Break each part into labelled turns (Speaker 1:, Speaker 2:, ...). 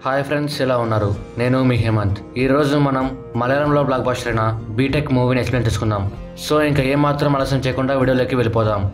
Speaker 1: Hi friends, ఎలా ఉన్నారు? నేను మీ హేమంత్. ఈరోజు మనం మలయాళంలో బ్లాక్ బస్టర్ అయిన బీటెక్ మూవీని ఎక్స్ప్లెయిన్ చేసుకుందాం. సో ఇంకా ఏమాత్రం ఆలస్యం చేయకుండా వీడియోలోకి వెళ్ళిపోదాం.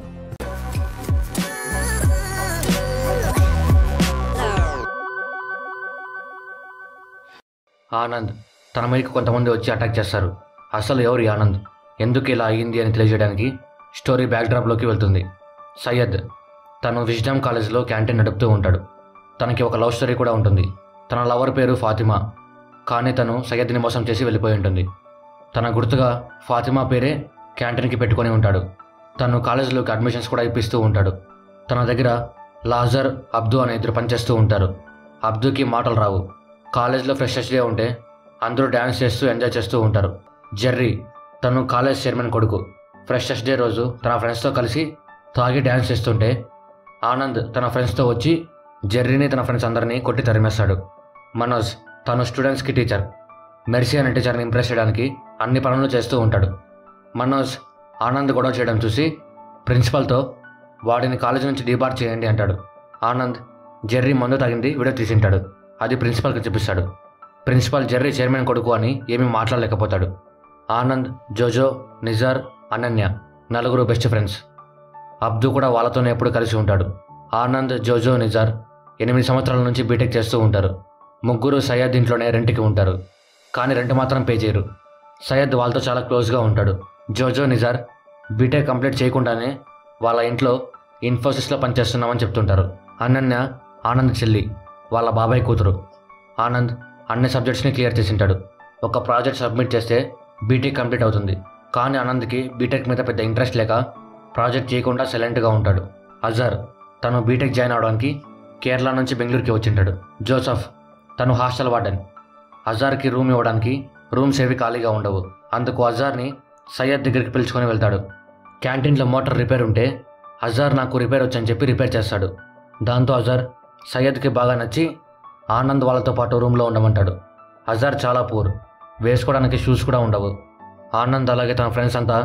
Speaker 1: ఆనంద్ తన మీదకి కొంతమంది వచ్చి అటాక్ చేస్తారు. అసలు ఎవరు ఈ ఆనంద్, ఎందుకు ఇలా అయ్యింది అని తెలియజేయడానికి స్టోరీ బ్యాక్డ్రాప్లోకి వెళ్తుంది. సయ్యద్ తను విజ్డమ్ కాలేజ్లో క్యాంటీన్ నడుపుతూ ఉంటాడు. తనకి ఒక లవ్ స్టోరీ కూడా ఉంటుంది. తన లవర్ పేరు ఫాతిమా, కానీ తను సయ్యద్ని మోసం చేసి వెళ్ళిపోయి ఉంటుంది. తన గుర్తుగా ఫాతిమా పేరే క్యాంటీన్కి పెట్టుకొని ఉంటాడు. తను కాలేజీలోకి అడ్మిషన్స్ కూడా ఇప్పిస్తూ ఉంటాడు. తన దగ్గర లాజర్, అబ్దు అనే ఇద్దరు పనిచేస్తూ ఉంటారు. అబ్దుకి మాటలు రావు. కాలేజ్లో ఫ్రెషర్స్ డే ఉంటే అందరూ డ్యాన్స్ చేస్తూ ఎంజాయ్ చేస్తూ ఉంటారు. జెర్రీ తను కాలేజ్ చైర్మన్ కొడుకు. ఫ్రెషర్స్ డే రోజు తన ఫ్రెండ్స్తో కలిసి తాగి డ్యాన్స్ చేస్తుంటే ఆనంద్ తన ఫ్రెండ్స్తో వచ్చి జెర్రీని తన ఫ్రెండ్స్ అందరినీ కొట్టి తరిమేస్తాడు. మనోజ్ తను స్టూడెంట్స్కి టీచర్. మెర్సీ అనే టీచర్ని ఇంప్రెస్ చేయడానికి అన్ని పనులు చేస్తూ ఉంటాడు. మనోజ్ ఆనంద్ గొడవ చేయడం చూసి ప్రిన్సిపల్తో వాడిని కాలేజీ నుంచి డిబార్ చేయండి అంటాడు. ఆనంద్ జెర్రీ మందు తాగింది వీడియో తీసింటాడు. అది ప్రిన్సిపల్కి చూపిస్తాడు. ప్రిన్సిపల్ జెర్రీ చైర్మన్ కొడుకు అని ఏమీ మాట్లాడలేకపోతాడు. ఆనంద్, జోజో, నిజార్, అనన్య నలుగురు బెస్ట్ ఫ్రెండ్స్. అబ్దు కూడా వాళ్ళతోనే ఎప్పుడు కలిసి ఉంటాడు. ఆనంద్, జోజో, నిజార్ 8 సంవత్సరాల నుంచి బీటెక్ చేస్తూ ఉంటారు. ముగ్గురు సయ్యద్ ఇంట్లోనే రెంట్కి ఉంటారు, కానీ రెంట్ మాత్రం పే చేయరు. సయ్యద్ వాళ్ళతో చాలా క్లోజ్గా ఉంటాడు. జోజో, నిజార్ బీటెక్ కంప్లీట్ చేయకుండానే వాళ్ళ ఇంట్లో ఇన్ఫోసిస్లో పనిచేస్తున్నామని చెప్తుంటారు. అనన్య ఆనంద్ చెల్లి, వాళ్ళ బాబాయ్ కూతురు. ఆనంద్ అన్ని సబ్జెక్ట్స్ని క్లియర్ చేసింటాడు. ఒక ప్రాజెక్ట్ సబ్మిట్ చేస్తే బీటెక్ కంప్లీట్ అవుతుంది, కానీ ఆనంద్కి బీటెక్ మీద పెద్ద ఇంట్రెస్ట్ లేక ప్రాజెక్ట్ చేయకుండా సైలెంట్గా ఉంటాడు. అజర్ తను బీటెక్ జాయిన్ అవడానికి కేరళ నుంచి బెంగళూరుకి వచ్చింటాడు. జోసఫ్ తను హాస్టల్ వార్డెన్. అజార్కి రూమ్ ఇవ్వడానికి రూమ్స్ ఏవి ఖాళీగా ఉండవు. అందుకు అజార్ని సయ్యద్ దగ్గరికి పిలుచుకొని వెళ్తాడు. క్యాంటీన్లో మోటార్ రిపేర్ ఉంటే అజార్ నాకు రిపేర్ వచ్చని చెప్పి రిపేర్ చేస్తాడు. దాంతో అజార్ సయ్యద్కి బాగా నచ్చి ఆనంద్ వాళ్ళతో పాటు రూమ్లో ఉండమంటాడు. అజార్ చాలా పూర్, వేసుకోవడానికి షూస్ కూడా ఉండవు. ఆనంద్ అలాగే తన ఫ్రెండ్స్ అంతా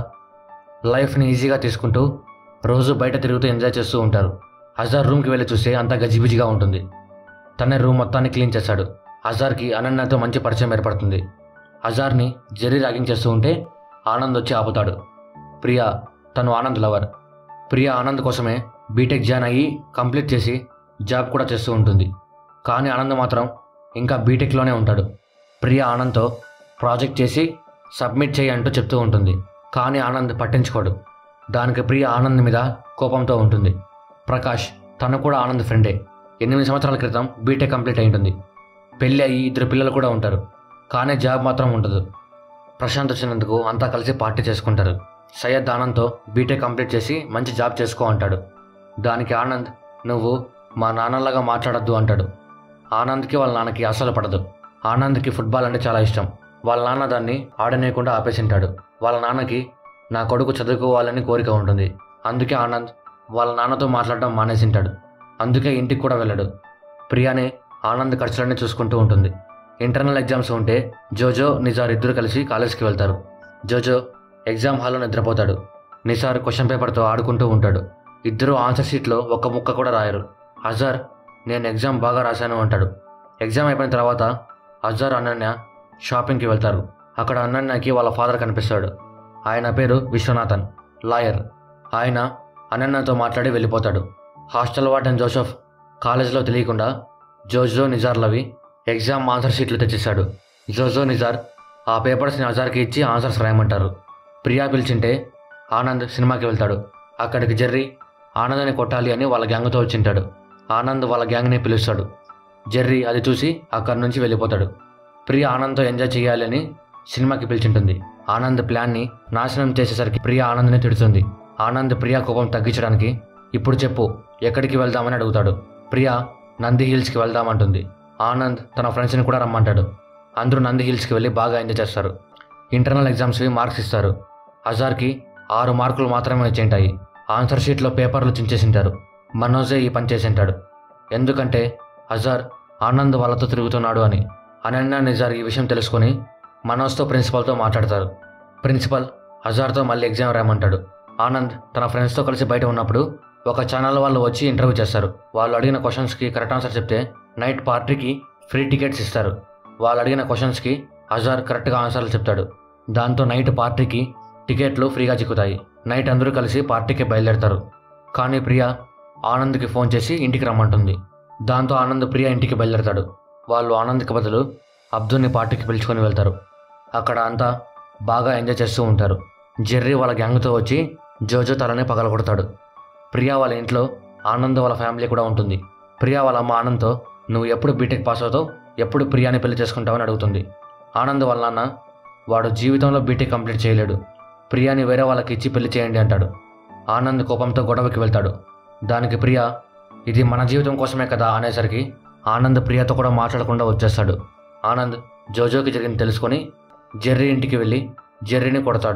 Speaker 1: లైఫ్ని ఈజీగా తీసుకుంటూ రోజు బయట తిరుగుతూ ఎంజాయ్ చేస్తూ ఉంటారు. అజార్ రూమ్కి వెళ్ళి చూస్తే అంతా గజిబిజిగా ఉంటుంది. తనే రూమ్ మొత్తాన్ని క్లీన్ చేశాడు. అజార్కి అనన్యతో మంచి పరిచయం ఏర్పడుతుంది. అజార్ని జెర్రీ ర్యాగింగ్ చేస్తూ ఉంటే ఆనంద్ వచ్చి ఆపుతాడు. ప్రియా తను ఆనంద్ లవర్. ప్రియా ఆనంద్ కోసమే బీటెక్ జాయిన్ అయ్యి కంప్లీట్ చేసి జాబ్ కూడా చేస్తూ ఉంటుంది. కానీ ఆనంద్ మాత్రం ఇంకా బీటెక్లోనే ఉంటాడు. ప్రియా ఆనంద్తో ప్రాజెక్ట్ చేసి సబ్మిట్ చేయి అంటూ చెప్తూ ఉంటుంది, కానీ ఆనంద్ పట్టించుకోడు. దానికి ప్రియా ఆనంద్ మీద కోపంతో ఉంటుంది. ప్రకాష్ తను కూడా ఆనంద్ ఫ్రెండే. 8 సంవత్సరాల క్రితం బీటెక్ కంప్లీట్ అయి ఉంటుంది. పెళ్ళి అయ్యి 2 పిల్లలు కూడా ఉంటారు, కానీ జాబ్ మాత్రం ఉండదు. ప్రశాంత్ వచ్చినందుకు అంతా కలిసి పార్టీ చేసుకుంటారు. సయ్యద్ ఆనంద్తో బీటెక్ కంప్లీట్ చేసి మంచి జాబ్ చేసుకో అంటాడు. దానికి ఆనంద్ నువ్వు మా నాన్నలాగా మాట్లాడద్దు అంటాడు. ఆనంద్కి వాళ్ళ నాన్నకి అస్సలు పడదు. ఆనంద్కి ఫుట్బాల్ అంటే చాలా ఇష్టం. వాళ్ళ నాన్న దాన్ని ఆడనేయకుండా ఆపేసింటాడు. వాళ్ళ నాన్నకి నా కొడుకు చదువుకోవాలని కోరిక ఉంటుంది. అందుకే ఆనంద్ వాళ్ళ నాన్నతో మాట్లాడడం మానేసింటాడు. అందుకే ఇంటికి కూడా వెళ్ళడు. ప్రియానే ఆనంద్ ఖర్చులన్నీ చూసుకుంటూ ఉంటుంది. ఇంటర్నల్ ఎగ్జామ్స్ ఉంటే జోజో, నిజార్ ఇద్దరు కలిసి కాలేజ్కి వెళ్తారు. జోజో ఎగ్జామ్ హాల్లో నిద్రపోతాడు. నిసార్ క్వశ్చన్ పేపర్తో ఆడుకుంటూ ఉంటాడు. ఇద్దరు ఆన్సర్ షీట్లో ఒక్క ముక్క కూడా రాయరు. అజార్ నేను ఎగ్జామ్ బాగా రాశాను అంటాడు. ఎగ్జామ్ అయిపోయిన తర్వాత అజార్, అనన్య షాపింగ్కి వెళ్తారు. అక్కడ అనన్యకి వాళ్ళ ఫాదర్ కనిపిస్తాడు. ఆయన పేరు విశ్వనాథన్, లాయర్. ఆయన అనన్యతో మాట్లాడి వెళ్ళిపోతాడు. హాస్టల్ వార్డెన్ జోసెఫ్ కాలేజ్లో తెలియకుండా జోజో, నిజార్లవి ఎగ్జామ్ ఆన్సర్ షీట్లు తెచ్చేశాడు. జోజో, నిజార్ ఆ పేపర్స్ని అజార్కి ఇచ్చి ఆన్సర్స్ రాయమంటారు. ప్రియా పిలిచింటే ఆనంద్ సినిమాకి వెళ్తాడు. అక్కడికి జెర్రీ ఆనంద్ని కొట్టాలి అని వాళ్ళ గ్యాంగ్తో వచ్చింటాడు. ఆనంద్ వాళ్ళ గ్యాంగ్ని పిలుస్తాడు. జెర్రీ అది చూసి అక్కడి నుంచి వెళ్ళిపోతాడు. ప్రియా ఆనంద్తో ఎంజాయ్ చేయాలి అని సినిమాకి పిలిచింటుంది. ఆనంద్ ప్లాన్ని నాశనం చేసేసరికి ప్రియా ఆనంద్ని తిడుతుంది. ఆనంద్ ప్రియా కోపం తగ్గించడానికి ఇప్పుడు చెప్పు ఎక్కడికి వెళ్దామని అడుగుతాడు. ప్రియా నంది హిల్స్కి వెళ్దామంటుంది. ఆనంద్ తన ఫ్రెండ్స్ని కూడా రమ్మంటాడు. అందరూ నంది హిల్స్కి వెళ్ళి బాగా ఎంజాయ్ చేస్తారు. ఇంటర్నల్ ఎగ్జామ్స్వి మార్క్స్ ఇస్తారు. అజార్కి 6 మార్కులు మాత్రమే వచ్చేంటాయి. ఆన్సర్ షీట్లో పేపర్లు చించేసింటారు. మనోజే ఈ పని చేసింటాడు. ఎందుకంటే అజార్ ఆనంద్ వాళ్ళతో తిరుగుతున్నాడు అని. అనన్య, నిజార్ ఈ విషయం తెలుసుకొని మనోజ్తో ప్రిన్సిపల్తో మాట్లాడతారు. ప్రిన్సిపల్ అజార్తో మళ్ళీ ఎగ్జామ్ రాయమంటాడు. ఆనంద్ తన ఫ్రెండ్స్తో కలిసి బయట ఉన్నప్పుడు ఒక ఛానల్ వాళ్ళు వచ్చి ఇంటర్వ్యూ చేస్తారు. వాళ్ళు అడిగిన క్వశ్చన్స్కి కరెక్ట్ ఆన్సర్ చెప్తే నైట్ పార్టీకి ఫ్రీ టికెట్స్ ఇస్తారు. వాళ్ళు అడిగిన క్వశ్చన్స్కి అజార్ కరెక్ట్గా ఆన్సర్లు చెప్తాడు. దాంతో నైట్ పార్టీకి టికెట్లు ఫ్రీగా చిక్కుతాయి. నైట్ అందరూ కలిసి పార్టీకి బయలుదేరతారు. కానీ ప్రియా ఆనంద్కి ఫోన్ చేసి ఇంటికి రమ్మంటుంది. దాంతో ఆనంద్ ప్రియా ఇంటికి బయలుదేరతాడు. వాళ్ళు ఆనంద్కి బదులు అబ్దుల్ని పార్టీకి పిలుచుకొని వెళ్తారు. అక్కడ అంతా బాగా ఎంజాయ్ చేస్తూ ఉంటారు. జెర్రీ వాళ్ళ గ్యాంగ్తో వచ్చి జోజో తలని పగలగొడతాడు. ప్రియా వాళ్ళ ఇంట్లో ఆనంద్ వాళ్ళ ఫ్యామిలీ కూడా ఉంటుంది. ప్రియా వాళ్ళ అమ్మ ఆనంద్తో నువ్వు ఎప్పుడు బీటెక్ పాస్ అవుతావు, ఎప్పుడు ప్రియాని పెళ్లి చేసుకుంటావని అడుగుతుంది. ఆనంద్ వాళ్ళ నాన్న వాడు జీవితంలో బీటెక్ కంప్లీట్ చేయలేడు, ప్రియాని వేరే వాళ్ళకి ఇచ్చి పెళ్లి చేయండి అంటాడు. ఆనంద్ కోపంతో గొడవకి వెళ్తాడు. దానికి ప్రియా ఇది మన జీవితం కోసమే కదా అనేసరికి ఆనంద్ ప్రియాతో కూడా మాట్లాడకుండా వచ్చేస్తాడు. ఆనంద్ జోజోకి జరిగింది తెలుసుకొని జెర్రీ ఇంటికి వెళ్ళి జెర్రీని కొడతాడు.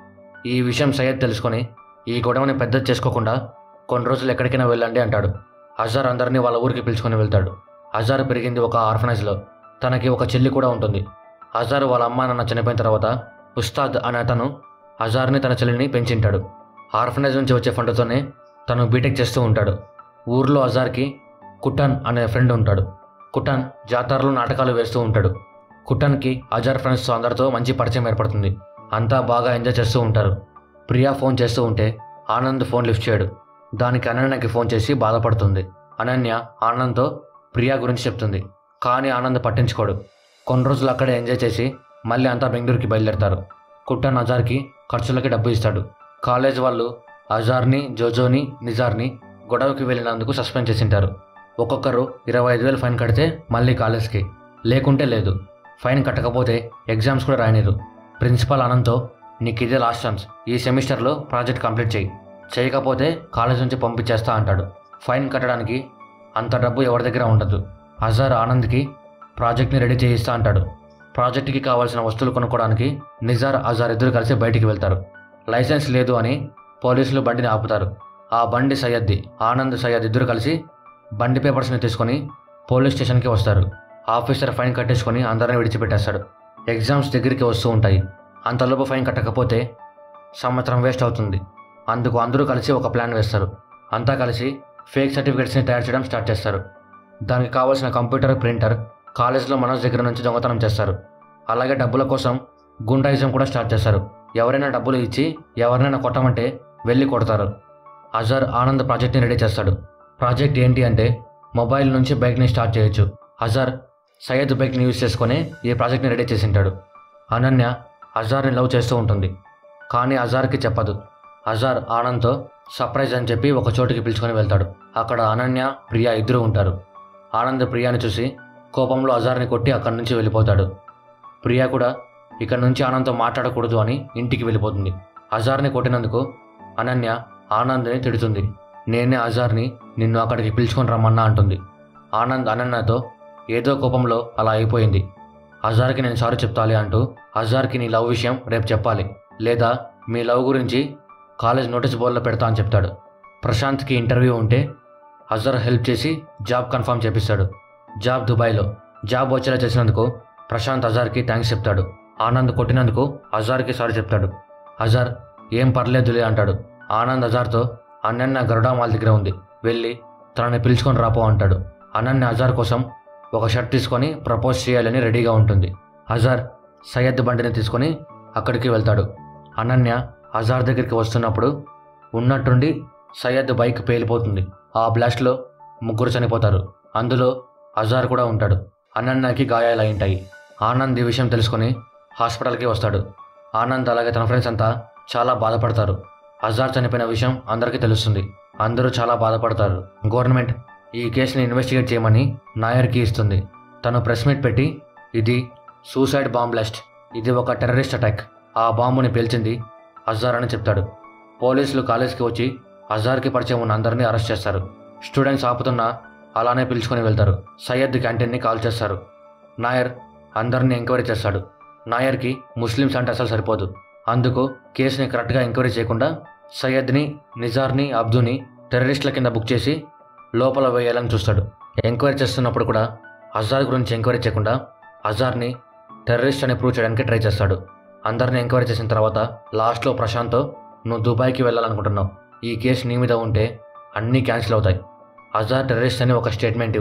Speaker 1: ఈ విషయం సయ్యద్ తెలుసుకొని ఈ గొడవని పెద్దది చేసుకోకుండా కొన్ని రోజులు ఎక్కడికైనా వెళ్ళండి అంటాడు. అజార్ అందరినీ వాళ్ళ ఊరికి పిలుచుకొని వెళ్తాడు. అజార్ పెరిగింది ఒక ఆర్ఫనైజ్లో. తనకి ఒక చెల్లి కూడా ఉంటుంది. అజార్ వాళ్ళ అమ్మ నాన్న చనిపోయిన తర్వాత ఉస్తాద్ అనే అతను అజార్ని తన చెల్లిని పెంచింటాడు. ఆర్ఫనైజ్ నుంచి వచ్చే ఫండ్తోనే తను బీటెక్ చేస్తూ ఉంటాడు. ఊర్లో అజార్కి కుటాన్ అనే ఫ్రెండ్ ఉంటాడు. కుటాన్ జాతరలో నాటకాలు వేస్తూ ఉంటాడు. కుటాన్కి అజార్ ఫ్రెండ్స్తో అందరితో మంచి పరిచయం ఏర్పడుతుంది. అంతా బాగా ఎంజాయ్ చేస్తూ ఉంటారు. ప్రియా ఫోన్ చేస్తూ ఉంటే ఆనంద్ ఫోన్ లిఫ్ట్ చేయడు. దానికి అనన్యకి ఫోన్ చేసి బాధపడుతుంది. అనన్య ఆనంద్తో ప్రియా గురించి చెప్తుంది. కానీ ఆనంద్ పట్టించుకోడు. కొన్ని రోజులు అక్కడే ఎంజాయ్ చేసి మళ్ళీ అంతా బెంగళూరుకి బయలుదేరతారు. కుటాన్ అజార్కి ఖర్చులకి డబ్బు ఇస్తాడు. కాలేజ్ వాళ్ళు అజార్ని, జోజోని, నిజార్ని గొడవకి వెళ్ళినందుకు సస్పెండ్ చేసింటారు. ఒక్కొక్కరు 25,000 ఫైన్ కడితే మళ్ళీ కాలేజ్కి, లేకుంటే లేదు. ఫైన్ కట్టకపోతే ఎగ్జామ్స్ కూడా రాయనిరు. ప్రిన్సిపాల్ ఆనంద్తో నీకు ఇదే లాస్ట్ ఛాన్స్, ఈ సెమిస్టర్లో ప్రాజెక్ట్ కంప్లీట్ చేయకపోతే కాలేజ్ నుంచి పంపించేస్తా అంటాడు. ఫైన్ కట్టడానికి అంత డబ్బు ఎవరి దగ్గర ఉండదు. అజార్ ఆనంద్కి ప్రాజెక్ట్ని రెడీ చేయిస్తా అంటాడు. ప్రాజెక్ట్కి కావాల్సిన వస్తువులు కొనుక్కోవడానికి నిజార్, అజార్ ఇద్దరు కలిసి బయటికి వెళ్తారు. లైసెన్స్ లేదు అని పోలీసులు బండిని ఆపుతారు. ఆ బండి సయ్యద్ది. ఆనంద్, సయ్యద్ ఇద్దరు కలిసి బండి పేపర్స్ని తీసుకొని పోలీస్ స్టేషన్కి వస్తారు. ఆఫీసర్ ఫైన్ కట్టేసుకొని అందరిని విడిచిపెట్టేస్తాడు. ఎగ్జామ్స్ దగ్గరికి వస్తూ ఉంటాయి. అంతలోపు ఫైన్ కట్టకపోతే సంవత్సరం వేస్ట్ అవుతుంది. అందుకు అందరూ కలిసి ఒక ప్లాన్ వేస్తారు. అంతా కలిసి ఫేక్ సర్టిఫికేట్స్ని తయారు చేయడం స్టార్ట్ చేస్తారు. దానికి కావాల్సిన కంప్యూటర్, ప్రింటర్ కాలేజ్లో మనోజ్ దగ్గర నుంచి దొంగతనం చేస్తారు. అలాగే డబ్బుల కోసం గుండాయిజం కూడా స్టార్ట్ చేస్తారు. ఎవరైనా డబ్బులు ఇచ్చి ఎవరినైనా కొట్టమంటే వెళ్ళి కొడతారు. అజార్ ఆనంద్ ప్రాజెక్ట్ని రెడీ చేస్తాడు. ప్రాజెక్ట్ ఏంటి అంటే మొబైల్ నుంచి బైక్ని స్టార్ట్ చేయొచ్చు. అజార్ సయ్యద్ బైక్ని యూజ్ చేసుకొని ఈ ప్రాజెక్ట్ని రెడీ చేసింటాడు. అనన్య అజార్ని లవ్ చేస్తూ ఉంటుంది. కానీ అజార్కి చెప్పదు. అజార్ ఆనంద్తో సర్ప్రైజ్ అని చెప్పి ఒక చోటుకి పిలుచుకొని వెళ్తాడు. అక్కడ అనన్య, ప్రియా ఇద్దరు ఉంటారు. ఆనంద్ ప్రియాని చూసి కోపంలో అజార్ని కొట్టి అక్కడి నుంచి వెళ్ళిపోతాడు. ప్రియా కూడా ఇక్కడ నుంచి ఆనంద్తో మాట్లాడకూడదు అని ఇంటికి వెళ్ళిపోతుంది. అజార్ని కొట్టినందుకు అనన్య ఆనంద్ని తిడుతుంది. నేనే అజార్ని నిన్ను అక్కడికి పిలుచుకొని రమ్మన్నా అంటుంది. ఆనంద్ అనన్యతో ఏదో కోపంలో అలా అయిపోయింది, అజార్కి నేను సారీ చెప్తాలి అంటూ అజార్కి నీ లవ్ విషయం రేపు చెప్పాలి, లేదా మీ లవ్ గురించి కాలేజ్ నోటీస్ బోర్డులో పెడతా అని చెప్తాడు. ప్రశాంత్కి ఇంటర్వ్యూ ఉంటే అజార్ హెల్ప్ చేసి జాబ్ కన్ఫర్మ్ చేపిస్తాడు. జాబ్ దుబాయ్లో. జాబ్ వచ్చేలా చేసినందుకు ప్రశాంత్ అజార్కి థ్యాంక్స్ చెప్తాడు. ఆనంద్ కొట్టినందుకు అజార్కి సారీ చెప్తాడు. అజార్ ఏం పర్లేదులే అంటాడు. ఆనంద్ అజార్తో అనన్య గరుడా మాల్ దగ్గర ఉంది, వెళ్ళి తనని పిలుచుకొని రాపో అంటాడు. అనన్య అజార్ కోసం ఒక షర్ట్ తీసుకొని ప్రపోజ్ చేయాలని రెడీగా ఉంటుంది. అజార్ సయ్యద్ బండిని తీసుకొని అక్కడికి వెళ్తాడు. అనన్య అజార్ దగ్గరికి వస్తున్నప్పుడు ఉన్నట్టుండి సయ్యద్ బైక్ పేలిపోతుంది. ఆ బ్లాస్ట్లో ముగ్గురు చనిపోతారు. అందులో అజార్ కూడా ఉంటాడు. అనన్యకి గాయాలు అయింటాయి. ఆనంద్ ఈ విషయం తెలుసుకొని హాస్పిటల్కి వస్తాడు. ఆనంద్ అలాగే తన ఫ్రెండ్స్ అంతా చాలా బాధపడతారు. అజార్ చనిపోయిన విషయం అందరికీ తెలుస్తుంది. అందరూ చాలా బాధపడతారు. గవర్నమెంట్ ఈ కేసుని ఇన్వెస్టిగేట్ చేయమని నాయర్కి ఇస్తుంది. తను ప్రెస్ మీట్ పెట్టి ఇది సూసైడ్ బాంబ్ బ్లాస్ట్, ఇది ఒక టెర్రరిస్ట్ అటాక్, ఆ బాంబుని పేల్చింది అజార్ అని చెప్తాడు. పోలీసులు కాలేజ్కి వచ్చి అజార్కి పరిచయం ఉన్న అందరినీ అరెస్ట్ చేస్తారు. స్టూడెంట్స్ ఆపుతున్నా అలానే పిలుచుకొని వెళ్తారు. సయ్యద్ క్యాంటీన్ని కాల్ చేస్తారు. నాయర్ అందరినీ ఎంక్వైరీ చేస్తాడు. నాయర్కి ముస్లిమ్స్ అంటే అసలు సరిపోదు. అందుకు కేసుని కరెక్ట్గా ఎంక్వైరీ చేయకుండా సయ్యద్ని, నిజార్ని, అబ్దుని టెర్రరిస్టుల కింద బుక్ చేసి లోపల వేయాలని చూస్తాడు. ఎంక్వైరీ చేస్తున్నప్పుడు కూడా అజార్ గురించి ఎంక్వైరీ చేయకుండా అజార్ని టెర్రరిస్ట్ అని ప్రూవ్ చేయడానికి ట్రై చేస్తాడు. అందరిని ఎంక్వైరీ చేసిన తర్వాత లాస్ట్లో ప్రశాంత్తో నువ్వు దుబాయ్కి వెళ్ళాలనుకుంటున్నావు, ఈ కేసు నీ మీద ఉంటే అన్నీ క్యాన్సిల్ అవుతాయి, అజార్ టెర్రరిస్ట్ అని ఒక స్టేట్మెంట్ ఇవ్వు,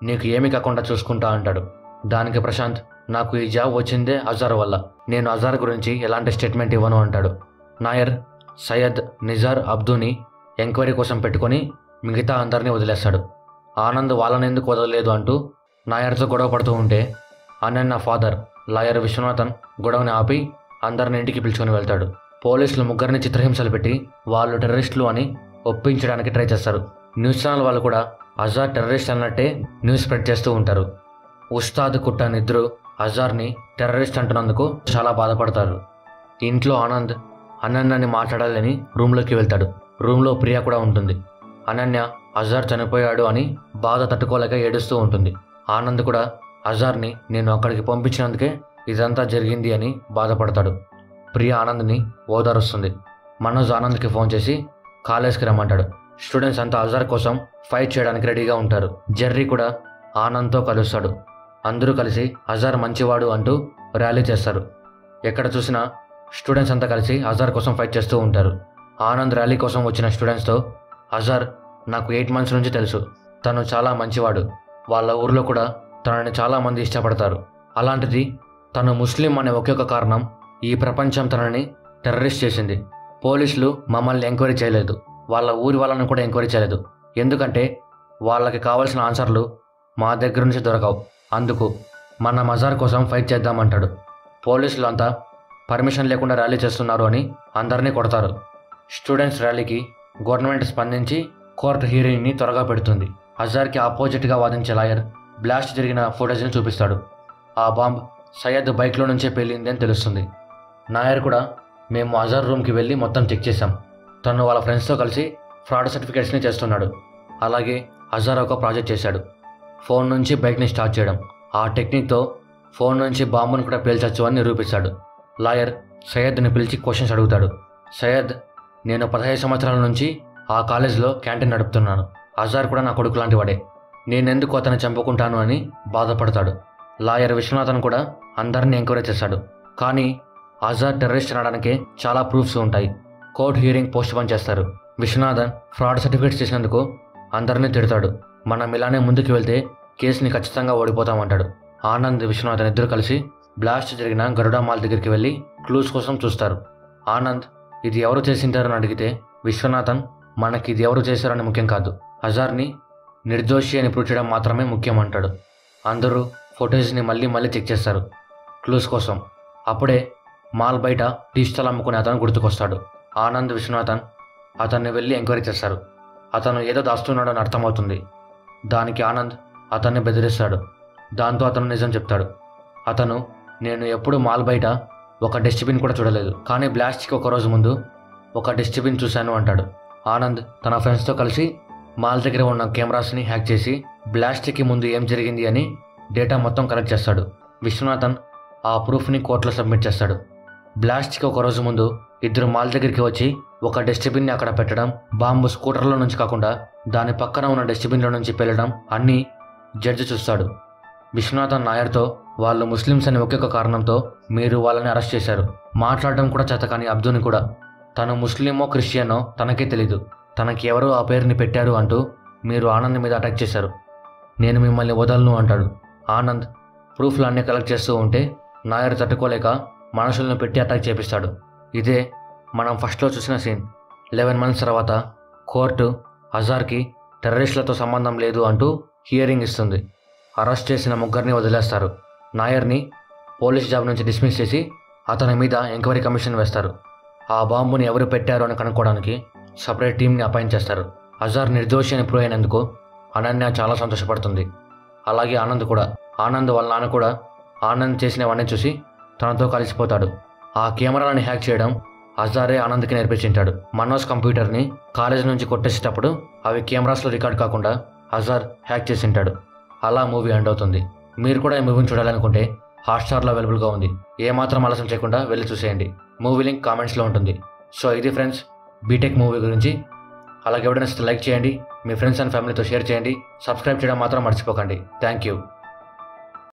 Speaker 1: నీకు ఏమీ కాకుండా చూసుకుంటా అంటాడు. దానికి ప్రశాంత్, నాకు ఈ జాబ్ వచ్చిందే అజార్ వల్ల, నేను అజార్ గురించి ఎలాంటి స్టేట్మెంట్ ఇవ్వను అంటాడు. నాయర్ సయ్యద్, నిజార్, అబ్దుని ఎంక్వైరీ కోసం పెట్టుకొని మిగతా అందరినీ వదిలేస్తాడు. ఆనంద్ వాళ్ళని ఎందుకు వదలలేదు అంటూ నాయర్తో గొడవ పడుతూ ఉంటే అనన్య ఫాదర్ లాయర్ విశ్వనాథన్ గొడవని ఆపి అందరిని ఇంటికి పిలుచుకొని వెళ్తాడు. పోలీసులు ముగ్గురిని చిత్రహింసలు పెట్టి వాళ్ళు టెర్రరిస్టులు అని ఒప్పించడానికి ట్రై చేస్తారు. న్యూస్ ఛానల్ వాళ్ళు కూడా అజార్ టెర్రరిస్ట్ అన్నట్టే న్యూస్ స్ప్రెడ్ చేస్తూ ఉంటారు. ఉస్తాద్, కుట్టాన్ ఇద్దరు అజార్ని టెర్రరిస్ట్ అంటున్నందుకు చాలా బాధపడతారు. ఇంట్లో ఆనంద్ అనన్యని మాట్లాడాలని రూమ్లోకి వెళ్తాడు. రూమ్లో ప్రియా కూడా ఉంటుంది. అనన్య అజార్ చనిపోయాడు అని బాధ తట్టుకోలేక ఏడుస్తూ ఉంటుంది. ఆనంద్ కూడా అజార్ని నేను అక్కడికి పంపించినందుకే ఇదంతా జరిగింది అని బాధపడతాడు. ప్రియా ఆనంద్ని ఓదారుస్తుంది. మనోజ్ ఆనంద్కి ఫోన్ చేసి కాలేజ్కి రమ్మంటాడు. స్టూడెంట్స్ అంతా అజార్ కోసం ఫైట్ చేయడానికి రెడీగా ఉంటారు. జెర్రీ కూడా ఆనంద్తో కలుస్తాడు. అందరూ కలిసి అజార్ మంచివాడు అంటూ ర్యాలీ చేస్తారు. ఎక్కడ చూసినా స్టూడెంట్స్ అంతా కలిసి అజార్ కోసం ఫైట్ చేస్తూ ఉంటారు. ఆనంద్ ర్యాలీ కోసం వచ్చిన స్టూడెంట్స్తో, అజార్ నాకు 8 months నుంచి తెలుసు, తను చాలా మంచివాడు, వాళ్ళ ఊర్లో కూడా తనని చాలామంది ఇష్టపడతారు, అలాంటిది తను ముస్లిం అనే ఒకే ఒక కారణం ఈ ప్రపంచం తనని టెర్రరిస్ట్ చేసింది. పోలీసులు మమ్మల్ని ఎంక్వైరీ చేయలేదు, వాళ్ళ ఊరి వాళ్ళని కూడా ఎంక్వైరీ చేయలేదు, ఎందుకంటే వాళ్ళకి కావాల్సిన ఆన్సర్లు మా దగ్గర నుంచి దొరకవు, అందుకు మన మజార్ కోసం ఫైట్ చేద్దామంటాడు. పోలీసులు అంతా పర్మిషన్ లేకుండా ర్యాలీ చేస్తున్నారు అని అందరినీ కొడతారు. స్టూడెంట్స్ ర్యాలీకి గవర్నమెంట్ స్పందించి కోర్టు హీరింగ్ని త్వరగా పెడుతుంది. అజార్కి ఆపోజిట్గా వాదించే లాయర్ బ్లాస్ట్ జరిగిన ఫుటేజ్ని చూపిస్తాడు. ఆ బాంబ్ సయ్యద్ బైక్లో నుంచే పేలింది అని తెలుస్తుంది. నాయర్ కూడా మేము అజార్ రూమ్కి వెళ్ళి మొత్తం చెక్ చేశాం, తను వాళ్ళ ఫ్రెండ్స్తో కలిసి ఫ్రాడ్ సర్టిఫికేట్స్ని చేస్తున్నాడు, అలాగే అజార్ ఒక ప్రాజెక్ట్ చేశాడు, ఫోన్ నుంచి బైక్ని స్టార్ట్ చేయడం, ఆ టెక్నిక్తో ఫోన్ నుంచి బాంబును కూడా పేల్చచ్చు అని నిరూపిస్తాడు. లాయర్ సయ్యద్ని పిలిచి క్వశ్చన్స్ అడుగుతాడు. సయ్యద్, నేను 15 సంవత్సరాల నుంచి ఆ కాలేజ్లో క్యాంటీన్ నడుపుతున్నాను, అజార్ కూడా నా కొడుకు లాంటి వాడే, నేనెందుకు అతను చంపుకుంటాను అని బాధపడతాడు. లాయర్ విశ్వనాథన్ కూడా అందరినీ ఎంకరేజ్ చేశాడు, కానీ అజార్ టెర్రరిస్ట్ అనడానికే చాలా ప్రూఫ్స్ ఉంటాయి. కోర్టు హీరింగ్ పోస్ట్ పోన్ చేస్తారు. విశ్వనాథన్ ఫ్రాడ్ సర్టిఫికేట్స్ చేసినందుకు అందరినీ తిడతాడు. మనం ఇలానే ముందుకు వెళ్తే కేసుని ఖచ్చితంగా ఓడిపోతామంటాడు. ఆనంద్, విశ్వనాథన్ ఇద్దరు కలిసి బ్లాస్ట్ జరిగిన గరుడా మాల్ దగ్గరికి వెళ్ళి క్లూస్ కోసం చూస్తారు. ఆనంద్ ఇది ఎవరు చేసింటారని అడిగితే విశ్వనాథన్ మనకి ఇది ఎవరు చేశారని ముఖ్యం కాదు, అజార్ని నిర్దోషి అని ప్రూవ్ చేయడం మాత్రమే ముఖ్యం అంటాడు. అందరూ ఫొటోస్ని మళ్ళీ మళ్ళీ చెక్ చేస్తారు క్లూస్ కోసం. అప్పుడే మాల్ బయట టీ స్టాల్ అమ్ముకునే అతను గుర్తుకొస్తాడు. ఆనంద్, విశ్వనాథన్ అతన్ని వెళ్ళి ఎంక్వైరీ చేస్తారు. అతను ఏదో దాస్తున్నాడని అర్థమవుతుంది. దానికి ఆనంద్ అతన్ని బెదిరిస్తాడు. దాంతో అతను నిజం చెప్తాడు. అతను నేను ఎప్పుడు మాల్ బయట ఒక డస్ట్బిన్ కూడా చూడలేదు, కానీ బ్లాస్ట్కి ఒకరోజు ముందు ఒక డస్ట్బిన్ చూశాను అంటాడు. ఆనంద్ తన ఫ్రెండ్స్తో కలిసి మాల్ దగ్గర ఉన్న కెమెరాస్ని హ్యాక్ చేసి బ్లాస్ట్కి ముందు ఏం జరిగింది అని డేటా మొత్తం కలెక్ట్ చేస్తాడు. విశ్వనాథన్ ఆ ప్రూఫ్ని కోర్టులో సబ్మిట్ చేస్తాడు. బ్లాస్ట్కి ఒకరోజు ముందు ఇద్దరు మాల్ దగ్గరికి వచ్చి ఒక డస్ట్బిన్ని అక్కడ పెట్టడం, బాంబు స్కూటర్లో నుంచి కాకుండా దాని పక్కన ఉన్న డస్ట్బిన్లో నుంచి పేలడం అన్నీ జడ్జి చూస్తాడు. విశ్వనాథన్ నాయర్తో వాళ్ళు ముస్లిమ్స్ అనే ఒకే ఒక కారణంతో మీరు వాళ్ళని అరెస్ట్ చేశారు, మాట్లాడడం కూడా చేతకాని అబ్దుని కూడా, తను ముస్లిమో క్రిస్టియనో తనకే తెలీదు, తనకి ఎవరో ఆ పేరుని పెట్టారు అంటూ మీరు ఆనంద్ మీద అటాక్ చేశారు, నేను మిమ్మల్ని వదలను అంటాడు. ఆనంద్ ప్రూఫ్లు అన్నీ కలెక్ట్ చేస్తూ ఉంటే నాయర్ తట్టుకోలేక మనుషులను పెట్టి అటాక్ చేపిస్తాడు. ఇదే మనం ఫస్ట్లో చూసిన సీన్. 11 months తర్వాత కోర్టు అజార్కి టెర్రరిస్టులతో సంబంధం లేదు అంటూ హియరింగ్ ఇస్తుంది. అరెస్ట్ చేసిన ముగ్గురిని వదిలేస్తారు. నాయర్ని పోలీస్ జాబ్ నుంచి డిస్మిస్ చేసి అతని మీద ఎంక్వైరీ కమిషన్ వేస్తారు. ఆ బాంబుని ఎవరు పెట్టారు అని కనుక్కోవడానికి సపరేట్ టీంని అపాయింట్ చేస్తారు. అజార్ నిర్దోషి అని ప్రూవ్ అయినందుకు అనన్య చాలా సంతోషపడుతుంది. అలాగే ఆనంద్ కూడా. ఆనంద్ వాళ్ళ నాన్న కూడా ఆనంద్ చేసినవన్నీ చూసి తనతో కలిసిపోతాడు. ఆ కెమెరాలని హ్యాక్ చేయడం అజారే ఆనంద్కి నేర్పించింటాడు. మనోజ్ కంప్యూటర్ని కాలేజ్ నుంచి కొట్టేసేటప్పుడు అవి కెమెరాస్లో రికార్డ్ కాకుండా అజార్ హ్యాక్ చేసింటాడు. అలా మూవీ ఎండ్ అవుతుంది. మీరు కూడా ఈ మూవీని చూడాలనుకుంటే హాట్స్టార్లో అవైలబుల్గా ఉంది. ఏమాత్రం ఆలస్యం చేయకుండా వెళ్ళి చూసేయండి. మూవీ లింక్ కామెంట్స్లో ఉంటుంది. సో ఇది ఫ్రెండ్స్ బీటెక్ మూవీ గురించి. అలాగే ఎవరైనా లైక్ చేయండి, మీ ఫ్రెండ్స్ అండ్ ఫ్యామిలీతో షేర్ చేయండి, సబ్స్క్రైబ్ చేయడం మాత్రం మర్చిపోకండి. Thank you.